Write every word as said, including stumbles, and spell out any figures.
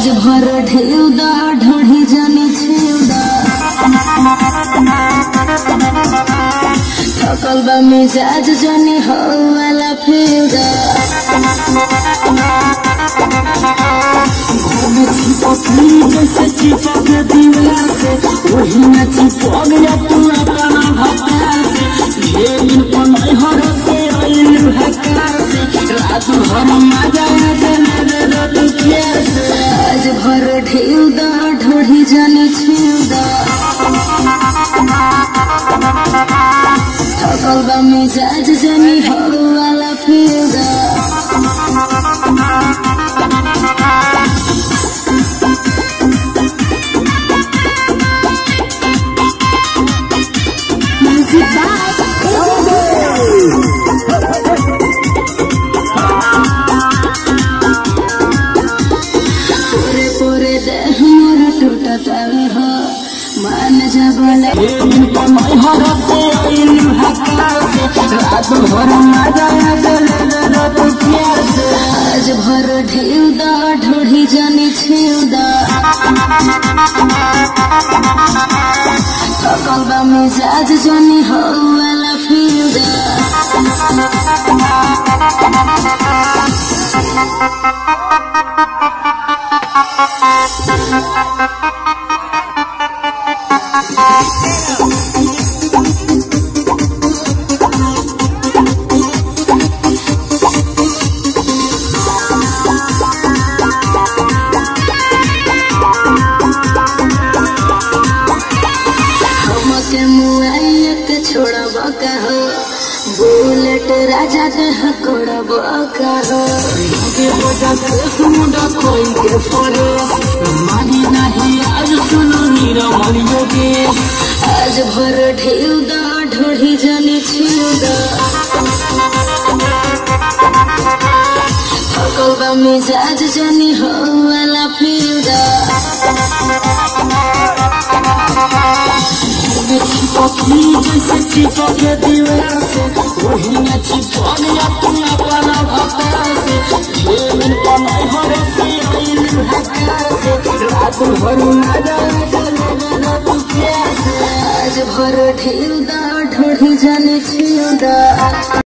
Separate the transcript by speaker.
Speaker 1: आज भर ढेउदा ढोढ़ी जानी छेउदा थकल बा मिजाज जानी हो वाला फेउदा जैसे चिपक दीवार से वही न चिपक या तू अपना भत्ता से ये दिन पनाई हर से आइल हकार से रात भर मजा आ जाने दे तू कैसे आज भर ढेउदा ढोढ़ी जानी छेउदा थकल बा मिजाज जानी हो वाला फेउदा मान जबले हर से आइल हकार से रात भर मजा आ जाने आज भर ढेउदा ढोढ़ी जानी छेउदा थकल बा मिजाज जानी हो वाला फेउदा हमके मुआइया के छोड़ब कहो बुलेट राजा देह कोड़ब कहो के बोझा के समुद्र कोई के फरे मानी नहीं आज सुनो नीरमल योगेश आज भर ढेउदा ढोढ़ी जानी छेउदा थकल बा मिजाज जानी हो वाला फेउदा जैसे चिपक दीवार से वही न चिपक या तू अपना भत्ता से ये दिन पनाई हर से आइल हकार से रात भर मजा आ जाने तू कैसे आज भर ढेउदा ढोढ़ी जानी छेउदा।